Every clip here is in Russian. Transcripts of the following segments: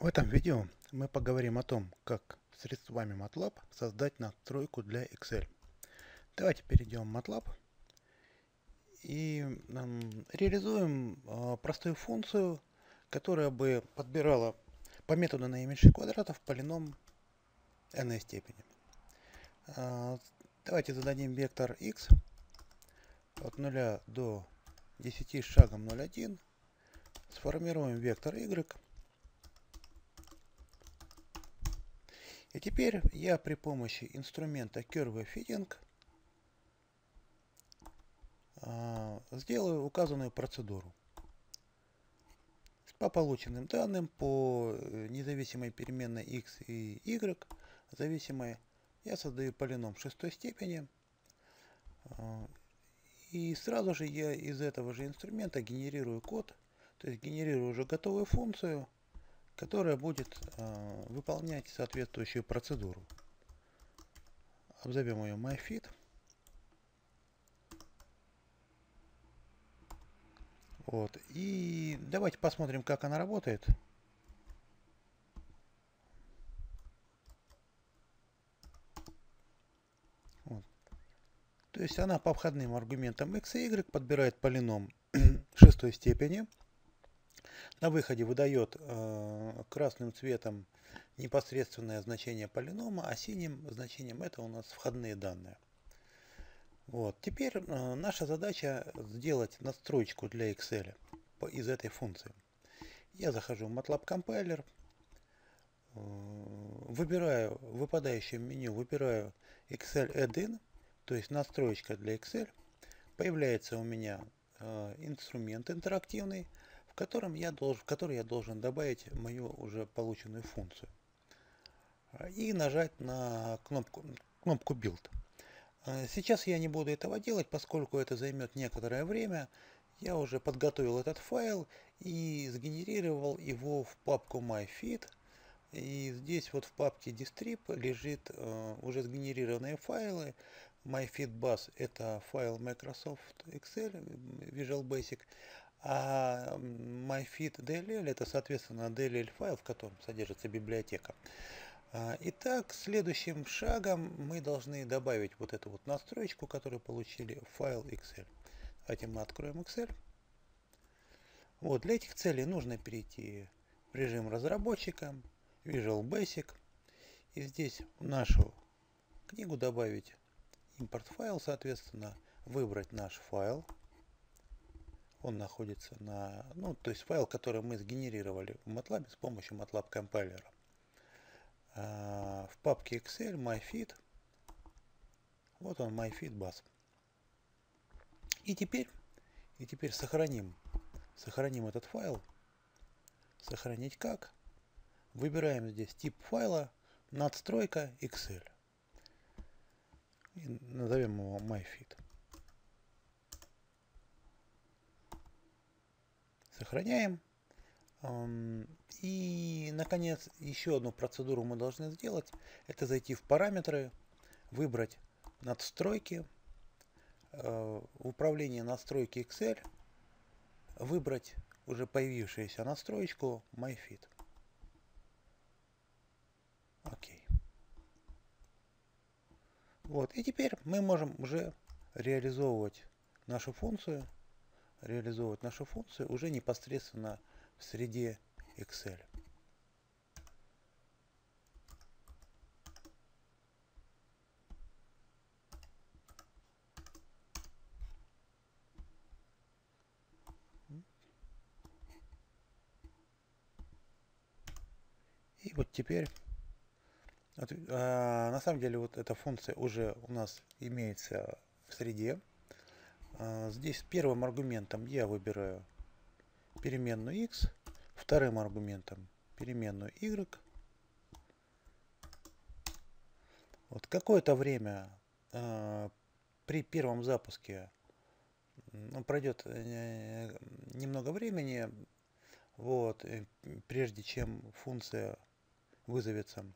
В этом видео мы поговорим о том, как средствами MATLAB создать настройку для Excel. Давайте перейдем в MATLAB и реализуем простую функцию, которая бы подбирала по методу наименьших квадратов полином n степени. А, Давайте зададим вектор x от 0 до 10 с шагом 0,1. Сформируем вектор y. И теперь я при помощи инструмента CurveFitting сделаю указанную процедуру. По полученным данным, по независимой переменной x и y, зависимой, я создаю полином шестой степени. И сразу же я из этого же инструмента генерирую код, то есть генерирую уже готовую функцию, которая будет выполнять соответствующую процедуру. Обзовем ее myFit. Вот. И давайте посмотрим, как она работает. Вот. То есть она по входным аргументам x и y подбирает полином шестой степени. На выходе выдает красным цветом непосредственное значение полинома, а синим значением это у нас входные данные. Вот. Теперь наша задача сделать настройку для Excel из этой функции. Я захожу в MATLAB компайлер, выбираю в выпадающем меню, выбираю Excel Add-in, то есть настройка для Excel. Появляется у меня инструмент интерактивный, в который я должен добавить мою уже полученную функцию. И нажать на кнопку Build. Сейчас я не буду этого делать, поскольку это займет некоторое время. Я уже подготовил этот файл и сгенерировал его в папку MyFit. И здесь вот в папке Distrib лежит уже сгенерированные файлы. MyFitBus это файл Microsoft Excel, Visual Basic. А MyFit.dll это соответственно DLL файл, в котором содержится библиотека. Итак, следующим шагом мы должны добавить вот эту вот настройку, которую получили в файл Excel. Давайте мы откроем Excel. Вот, для этих целей нужно перейти в режим разработчика, Visual Basic. И здесь в нашу книгу добавить импорт файл, соответственно, выбрать наш файл. Он находится на, то есть файл, который мы сгенерировали в MATLAB с помощью MATLAB компайлера. В папке Excel MyFit. Вот он, MyFitBus. И теперь сохраним этот файл. Сохранить как? Выбираем здесь тип файла, надстройка Excel. И назовем его MyFit. Сохраняем. И, наконец, еще одну процедуру мы должны сделать. Это зайти в параметры, выбрать надстройки, в управлении настройки Excel, выбрать уже появившуюся настроечку MyFit. Окей. Вот, и теперь мы можем уже реализовывать нашу функцию уже непосредственно в среде Excel. И вот теперь, на самом деле, вот эта функция уже у нас имеется в среде. Здесь первым аргументом я выбираю переменную x, вторым аргументом переменную y. Вот какое-то время при первом запуске пройдет немного времени, вот, прежде чем функция вызовется.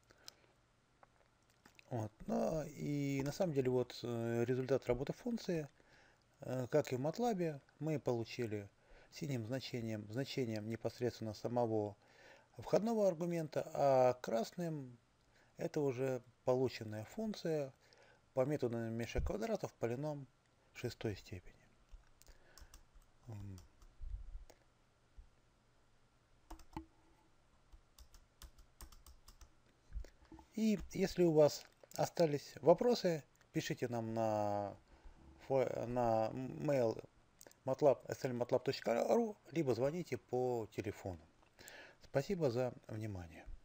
Вот. Ну, и на самом деле вот результат работы функции, как и в MATLAB, мы получили синим значением непосредственно самого входного аргумента, а красным это уже полученная функция по методу наименьших квадратов полином шестой степени. И если у вас остались вопросы, пишите нам на mail matlab.slmatlab.ru, либо звоните по телефону. Спасибо за внимание.